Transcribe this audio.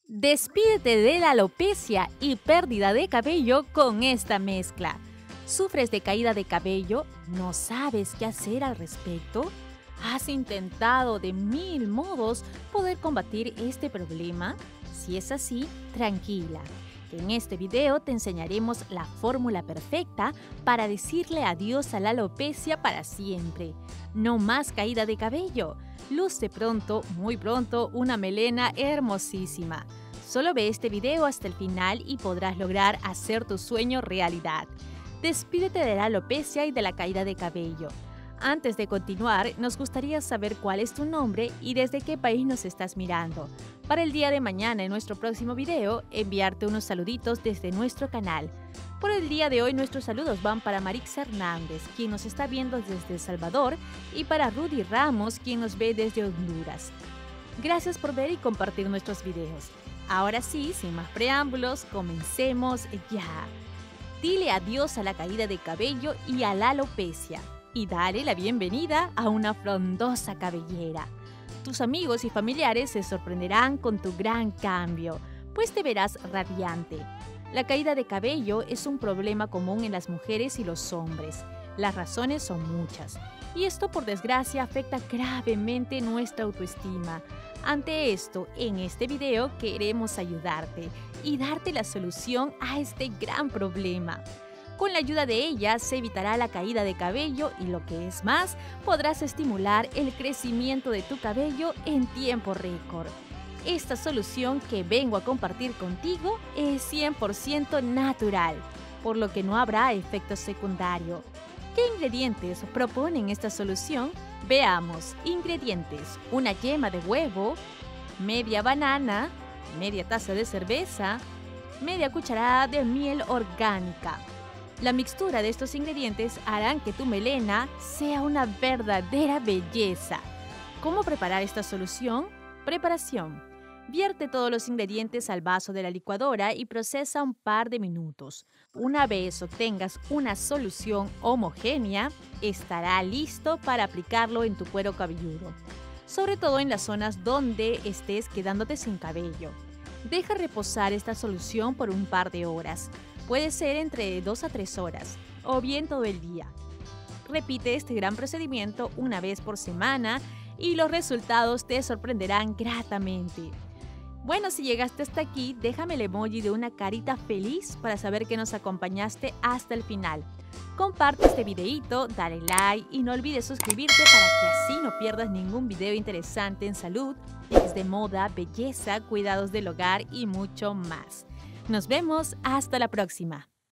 Despídete de la alopecia y pérdida de cabello con esta mezcla. ¿Sufres de caída de cabello? ¿No sabes qué hacer al respecto? ¿Has intentado de 1000 modos poder combatir este problema? Si es así, tranquila, que en este video te enseñaremos la fórmula perfecta para decirle adiós a la alopecia para siempre. No más caída de cabello. Luce pronto, muy pronto, una melena hermosísima. Solo ve este video hasta el final y podrás lograr hacer tu sueño realidad. Despídete de la alopecia y de la caída de cabello. Antes de continuar, nos gustaría saber cuál es tu nombre y desde qué país nos estás mirando. Para el día de mañana, en nuestro próximo video, enviarte unos saluditos desde nuestro canal. Por el día de hoy, nuestros saludos van para Marix Hernández, quien nos está viendo desde El Salvador, y para Rudy Ramos, quien nos ve desde Honduras. Gracias por ver y compartir nuestros videos. Ahora sí, sin más preámbulos, comencemos ya. Dile adiós a la caída de cabello y a la alopecia. Y dale la bienvenida a una frondosa cabellera. Tus amigos y familiares se sorprenderán con tu gran cambio, pues te verás radiante. La caída de cabello es un problema común en las mujeres y los hombres. Las razones son muchas, y esto por desgracia afecta gravemente nuestra autoestima. Ante esto, en este video queremos ayudarte y darte la solución a este gran problema. Con la ayuda de ella se evitará la caída de cabello y, lo que es más, podrás estimular el crecimiento de tu cabello en tiempo récord. Esta solución que vengo a compartir contigo es 100% natural, por lo que no habrá efecto secundario. ¿Qué ingredientes proponen esta solución? Veamos. Ingredientes: una yema de huevo, media banana, media taza de cerveza, media cucharada de miel orgánica. La mixtura de estos ingredientes harán que tu melena sea una verdadera belleza. ¿Cómo preparar esta solución? Preparación: vierte todos los ingredientes al vaso de la licuadora y procesa un par de minutos. Una vez obtengas una solución homogénea, estará listo para aplicarlo en tu cuero cabelludo, sobre todo en las zonas donde estés quedándote sin cabello. Deja reposar esta solución por un par de horas. Puede ser entre 2 a 3 horas, o bien todo el día. Repite este gran procedimiento una vez por semana y los resultados te sorprenderán gratamente. Bueno, si llegaste hasta aquí, déjame el emoji de una carita feliz para saber que nos acompañaste hasta el final. Comparte este videito, dale like y no olvides suscribirte para que así no pierdas ningún video interesante en salud, tips de moda, belleza, cuidados del hogar y mucho más. Nos vemos hasta la próxima.